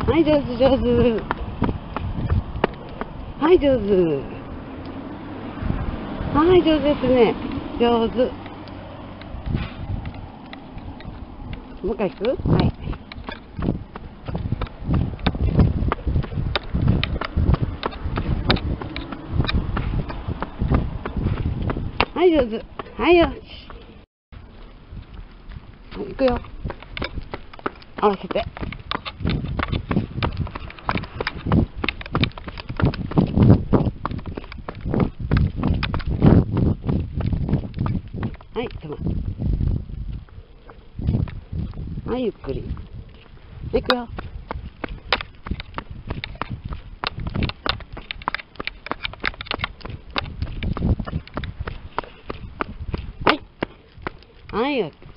はい、上手、上手。はい、上手。はい、上手ですね。上手。もう一回行く？はい。はい、上手。はい、よし。行くよ。合わせて。はい、止まる。はい、ゆっくり。行くよ。はい。はい、